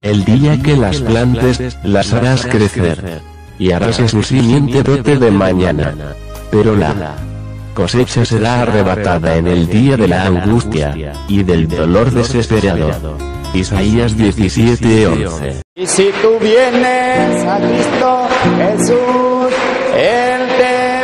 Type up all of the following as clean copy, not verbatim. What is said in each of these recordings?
El día que las plantes, las harás crecer, y harás que su simiente brote de mañana. Pero la cosecha será arrebatada en el día de la angustia, y del dolor desesperado. Isaías 17:11. Y si tú vienes a Cristo Jesús, Él te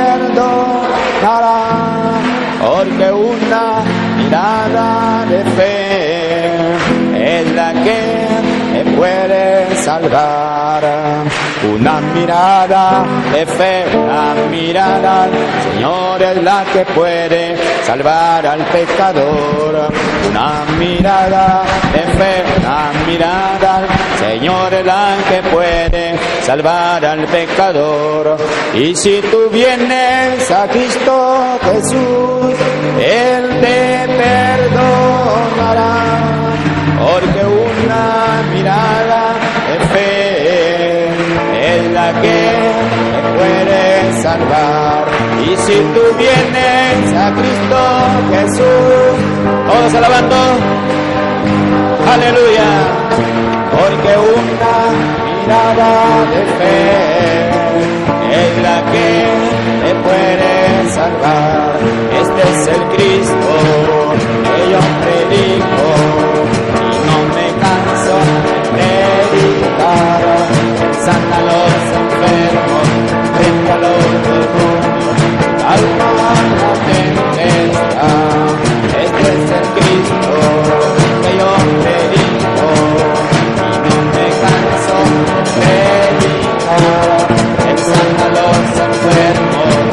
perdonará, porque una mirada de fe es la que te puede salvar. Una mirada de fe, una mirada al Señor es la que puede salvar al pecador. Una mirada de fe, una mirada al Señor es la que puede salvar al pecador. Y si tú vienes a Cristo Jesús, Él te perdonará, porque una mirada de fe es la que te puede salvar. Y si tú vienes a Cristo Jesús, todos alabando, aleluya, porque una mirada de fe es la que te puede salvar. Este es el Cristo que yo predico y no me canso de predicar. Sana a los enfermos, frente a los demonios, calma la tempestad. Este es el Cristo que yo predico y no me canso de predicar. Él sana a los enfermos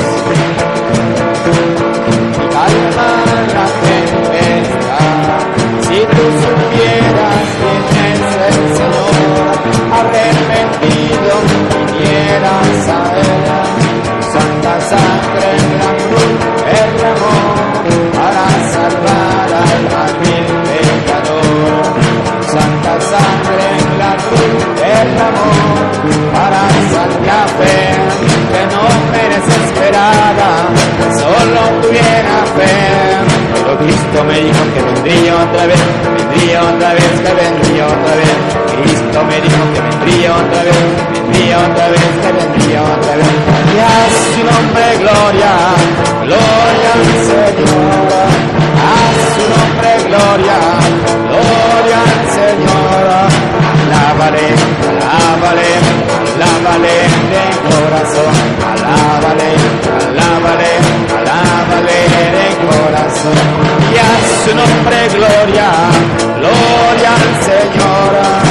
y calma la tempestad. Si tú supieras quién es el Señor, arrepentido vinieras a Él, santa sangre en la cruz derramó para salvar al vil pecador. Santa sangre en la cruz derramó para salvar fe que no merece esperada, solo tuviera fe. Pero Cristo me dijo que vendría otra vez, que vendría otra vez. Cristo me dijo que vendría otra vez, que vendría otra vez. Y a su nombre gloria, gloria al Señor. A su nombre gloria, gloria al Señor. Alábale, alábale, alábale de corazón. Alábale, alábale, alábale de corazón. Y a su nombre gloria, gloria al Señor.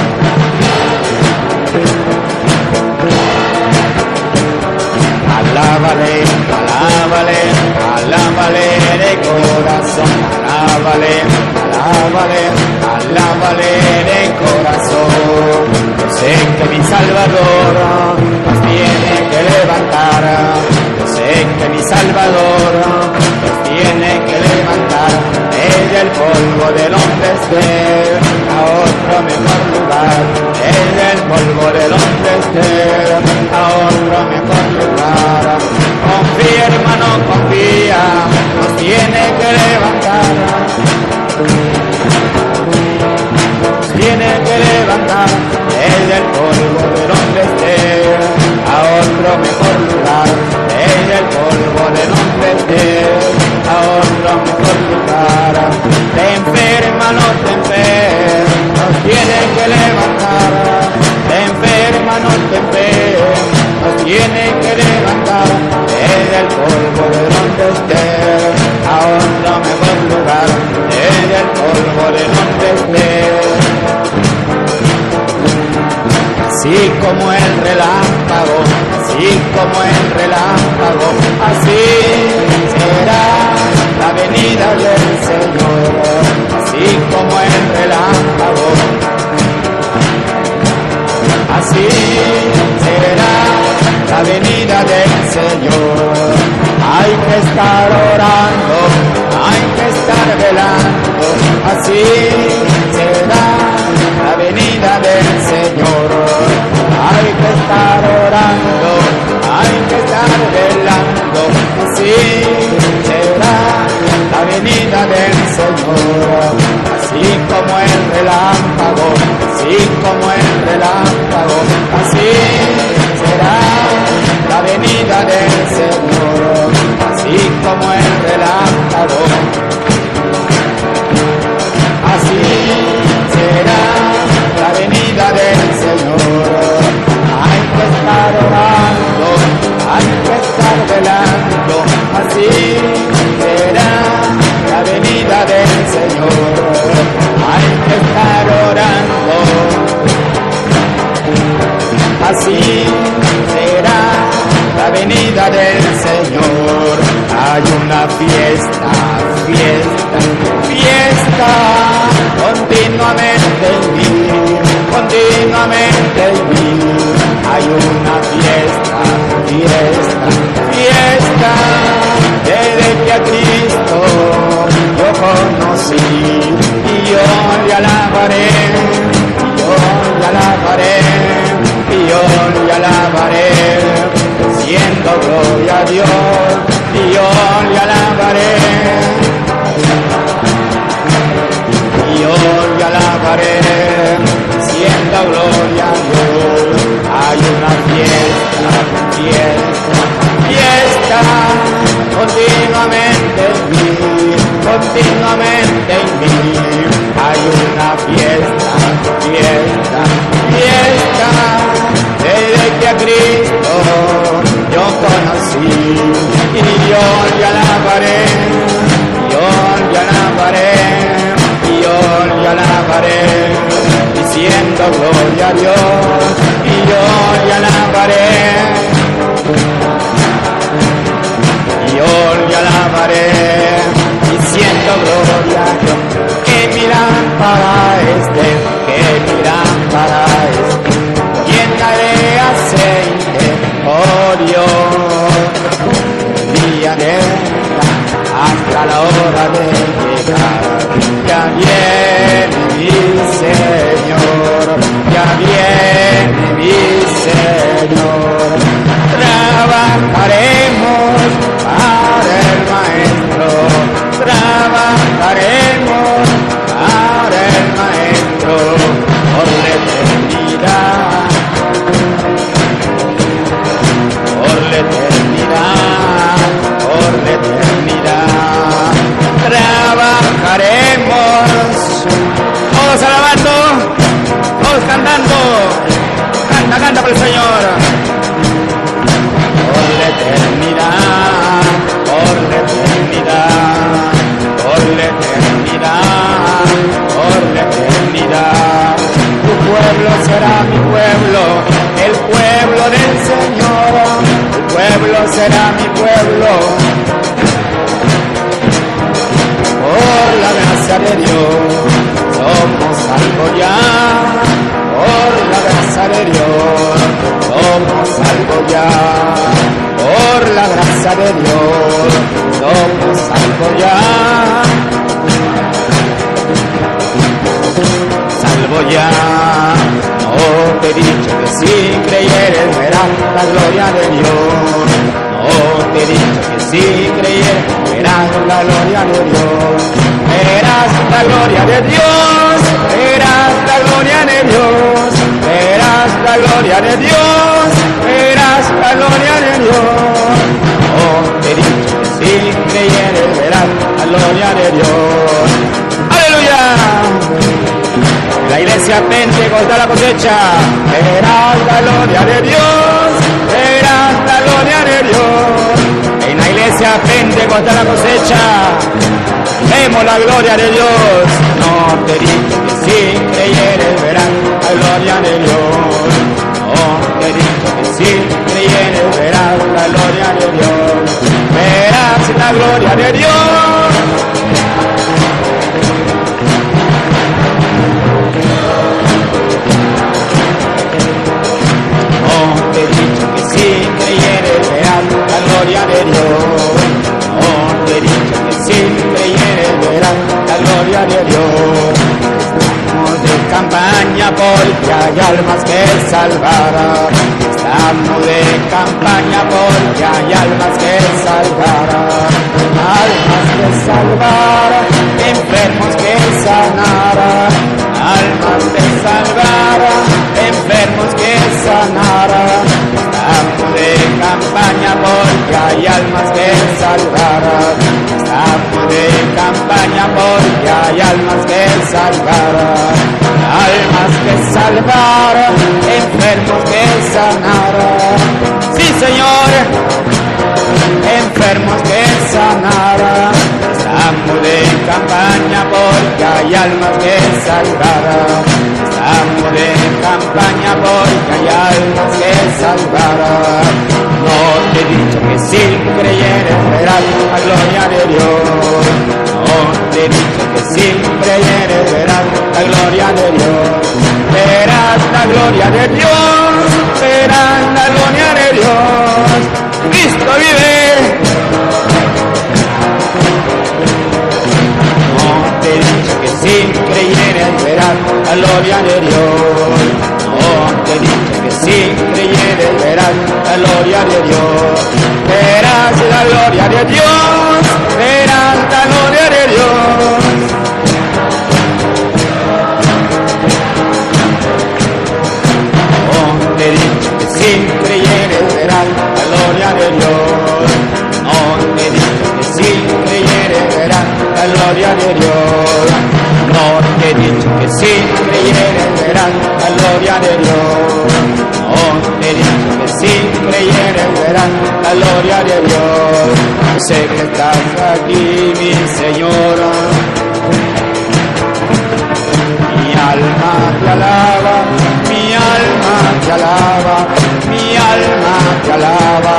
Alábale, alábale, alábale de corazón. Alábale, alábale, alábale de corazón. Yo sé que mi Salvador nos tiene que levantar. Yo sé que mi Salvador nos tiene que levantar. Desde el polvo del donde esté a otro mejor lugar. Desde el polvo del donde esté a otro mejor lugar. Confía, hermano, confía, nos tiene que levantar. Nos tiene que levantar desde el polvo de donde esté a otro mejor lugar. Desde el polvo de donde esté a otro mejor lugar. Te enferma, no te enferma, nos tiene que levantar. Te enferma, no te enferma, nos tiene que levantar. Desde el polvo de donde esté a otro mejor lugar. Desde el polvo de donde esté. Así como el relámpago, así como el relámpago, así será la venida del Señor. Así como el relámpago, así será la venida del Señor. Hay que estar orando, hay que estar velando, así será la venida del Señor. Hay que estar orando, hay que estar velando, así será la venida del Señor. Así como el relámpago, así así como el relámpago, así será la venida del Señor, así como el relámpago, así será la venida del Señor. Hay que estar orando, hay que estar velando, así será la venida del Señor. Hay que estar orando, así será la venida del Señor. Hay una fiesta, fiesta, fiesta, continuamente en mí, continuamente en mí. Hay una fiesta, fiesta, fiesta, desde que a Cristo yo conocí, y yo le alabaré, y yo le alabaré, y yo le alabaré, siendo gloria a Dios, y yo le alabaré, y yo le alabaré, siendo gloria a Dios. Hay una fiesta, fiesta, fiesta, continuamente en mí, continuamente en mí. Hay una fiesta, fiesta, fiesta, desde que a Cristo yo conocí, y yo le alabaré, yo le alabaré, yo le alabaré, diciendo gloria a Dios, y yo le alabaré, yo le alabaré, diciendo gloria a Dios. Que mi lámpara esté, que mi lámpara esté, llenaré aceite, oh Dios, día de hasta la hora de llegar. Ya viene mi Señor, ya viene mi Señor. Trabajaremos para el Maestro, trabajaremos para el Maestro por la eternidad, por la eternidad, por la eternidad. Trabajaremos, todos alabando, todos cantando, canta, canta por el Señor. Por la eternidad, por la eternidad, por la eternidad, por la eternidad. Tu pueblo será mi pueblo, el pueblo del Señor. Tu pueblo será mi pueblo. Por la gracia de Dios somos salvos ya, por la gracia de Dios somos salvos ya, por la gracia de Dios somos salvos ya, salvo ya. No te he dicho que si creyeres verás la gloria de Dios, no te he dicho que si creyeres verás la gloria de Dios, verás la gloria de Dios, verás la gloria de Dios, verás la gloria de Dios, verás la gloria de Dios. Oh, te he dicho que si creyeres verás la gloria de Dios. ¡Aleluya! La iglesia Pentecostal la cosecha, verás la gloria de Dios, verás la gloria de Dios. En la iglesia Pentecostal la cosecha, vemos la gloria de Dios. No te digo que si creyeres verás la gloria de Dios. No te digo que si creyeres verás la gloria de Dios. Verás la gloria de Dios. No te digo que si creyeres verás la gloria de Dios. No te digo que si creyeres verás la gloria de Dios. Estamos de campaña porque hay almas que salvar. Estamos de campaña porque hay almas que salvar. Almas que salvar, enfermos que sanar. almas que salvara, enfermos que sanara. Estamos de campaña porque hay almas que salvara. Estamos de campaña porque hay almas que salvara. Almas que salvara, enfermos que sanara. Sí, Señor, enfermos que sanara. Estamos de campaña porque hay almas que salvara. Estamos de campaña porque hay almas que salvara. No te he dicho que si creyeres verás la gloria de Dios. No te he dicho que si creyeres verás la gloria de Dios. Verás la gloria de Dios. Verás la gloria de Dios. Cristo vive. Te he dicho que si creyeres verás la gloria de Dios. No, te he dicho que si creyeres verás la gloria de Dios. Verás la gloria de Dios. Verás la gloria de Dios. No, te he dicho que si creyeres verás la gloria de Dios. No, te he dicho que si creyeres verás la gloria de Dios. No te he dicho que si creyeres verás la gloria de Dios. No te he dicho que si creyeres verás la gloria de Dios. Sé que estás aquí, mi Señora. Mi alma te alaba, mi alma te alaba, mi alma te alaba.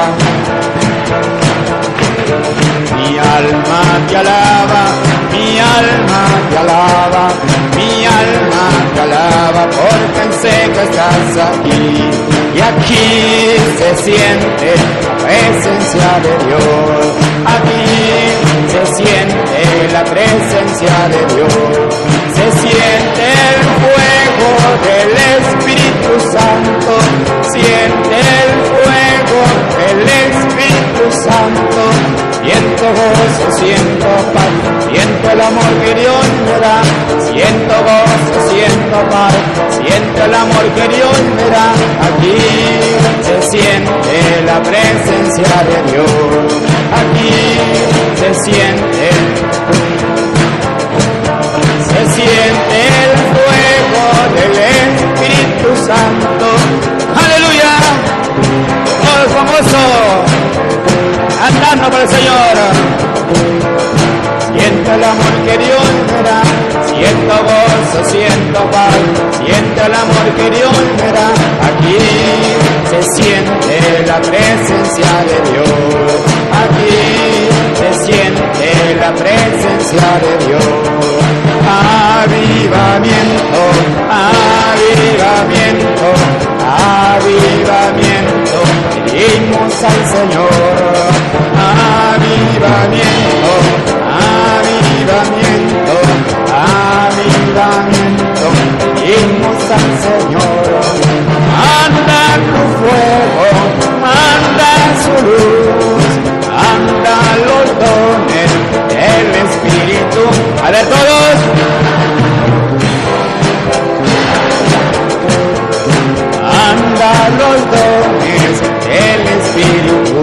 Mi alma te alaba, mi alma te alaba, mi alma te alaba, porque sé que estás aquí. Y aquí se siente la presencia de Dios. Aquí se siente la presencia de Dios. Se siente el fuego del Espíritu Santo. Siente el fuego del Espíritu Santo. Siento gozo, siento paz, siento el amor que Dios me da. Siento gozo, siento paz, siento el amor que Dios me da. Aquí se siente la presencia de Dios. Aquí se siente el fuego del Espíritu Santo. ¡Aleluya! ¡Oh, famoso! Andando por el Señor. Siento el amor que Dios me da. Siento gozo, siento paz. Siento el amor que Dios me da. Aquí se siente la presencia de Dios. Aquí se siente la presencia de Dios. Avivamiento, avivamiento, avivamiento. Pedimos al Señor. Avivamiento, avivamiento, avivamiento. Pedimos al Señor. Manda tu fuego, manda su luz, manda los dones del Espíritu. A ver todos. Manda los dones del Espíritu.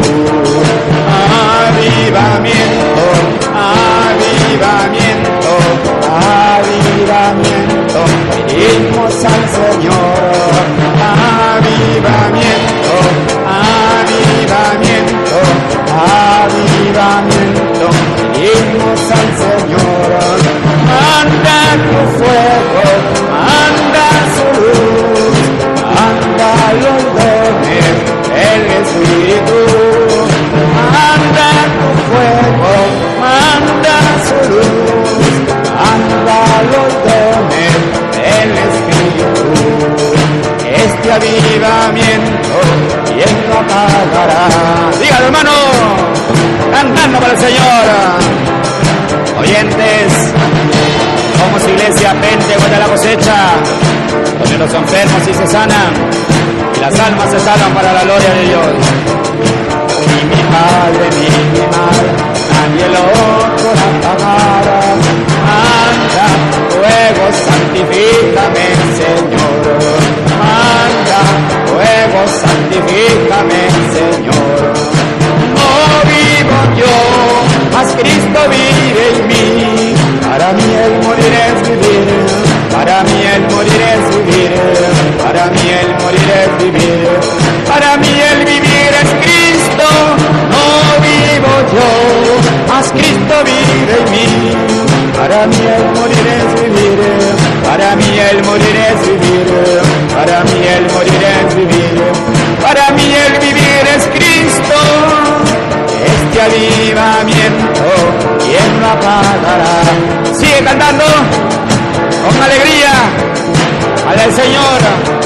Avivamiento, avivamiento, avivamiento. Pedimos al Señor. Avivamiento, avivamiento, avivamiento. Pedimos al Señor. Manda tu fuego, manda su luz, manda los dones del Espíritu. Manda tu fuego, manda su luz, manda los dones del Espíritu. Este avivamiento, ¿quién lo apagará? Dígalo, hermano, cantando para el Señor. Oyentes, somos iglesia Pentecostal de la Cosecha, donde los enfermos sí se sanan y las almas se salvan para la gloria de Dios. Ni mi padre ni mi madre, nadie lo podrá pagar. Anda, fuego santifícame, Señor. Manda fuego, santifícame, Señor. No vivo yo, mas Cristo vive en mí. Para mí el morir es vivir, para mí el morir es vivir, para mí el morir es vivir, para mí el vivir es Cristo. No vivo yo, mas Cristo vive en mí. Para mí el morir es vivir, para mí el morir es vivir, para mí el morir es vivir, para mí el vivir es Cristo. Este avivamiento, ¿quién lo apagará? Sigue cantando con alegría al Señor.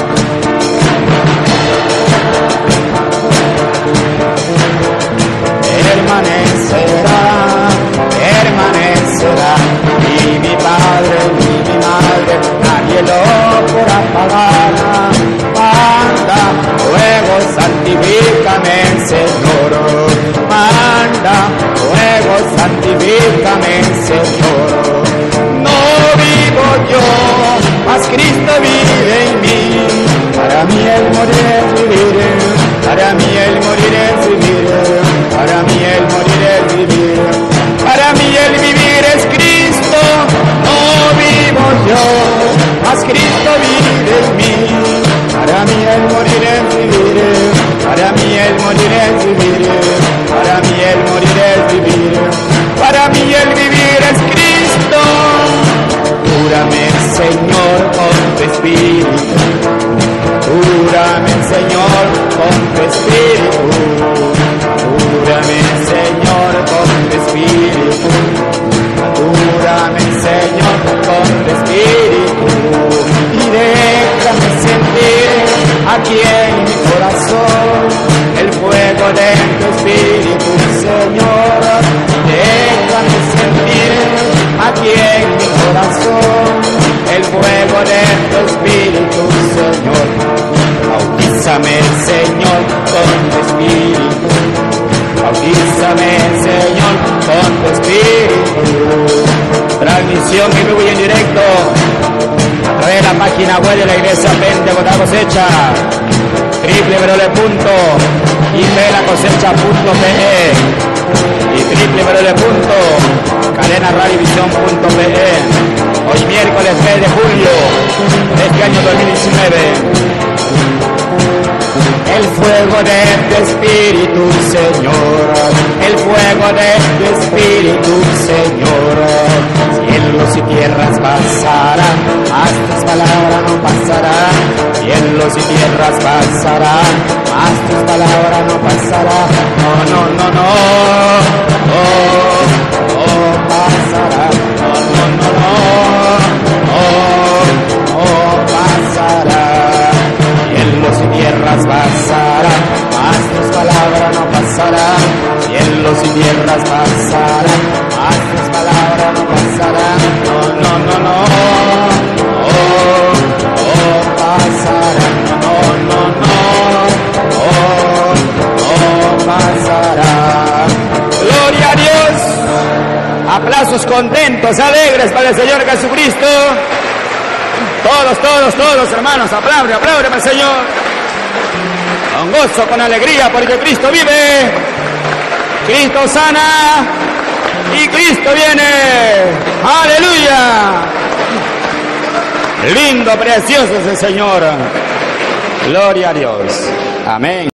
Permanecerá, ni mi padre ni mi madre, nadie lo podrá apagar. Manda fuego, santifícame, Señor. Manda fuego, santifícame, Señor. No vivo yo, mas Cristo vive en mí. Para mí el morir es vivir, para mí el morir es vivir, para mí el morir es vivir, para mí el vivir es Cristo. No vivo yo, mas Cristo vive en mí. Para mí el morir es vivir, para mí el morir es vivir, para mí el morir es vivir, para mí el vivir es Cristo. Cúrame, Señor, con tu espíritu. Cúrame, Señor, con tu espíritu. Cúrame, Señor, con tu espíritu. Cúrame, Señor, con tu espíritu. Y déjame sentir aquí en mi corazón el fuego de tu espíritu, Señor. Déjame sentir aquí en mi corazón el fuego de tu espíritu, Señor. Bautízame, Señor, con tu espíritu. Bautízame, Señor, con tu espíritu. Transmisión en vivo y en directo a través de la página web de la Iglesia Pentecostal Cosecha, www.ipelacosecha.pe y www.cadenaradiovisión.pe. Hoy miércoles 3 de julio de este año 2019. El fuego de tu espíritu, Señor. El fuego de tu espíritu, Señor. Cielos y tierras pasarán, mas tus palabras no pasarán. Cielos y tierras pasarán, mas tus palabras no pasarán. No, no, no, no. Oh, oh, pasará. No, no, no, no. Oh, oh, pasará. Cielos y tierras pasarán, mas tus palabras no pasarán. Cielos y tierras pasarán, mas tus palabras no pasarán. No, no, no, no. Oh, oh, pasarán. No, no, no. Oh, oh, pasarán. Gloria a Dios. Aplausos contentos, alegres para el Señor Jesucristo. Todos, hermanos, aplaudan al Señor. Con gozo, con alegría, porque Cristo vive, Cristo sana y Cristo viene. ¡Aleluya! Lindo, precioso es el Señor. Gloria a Dios. Amén.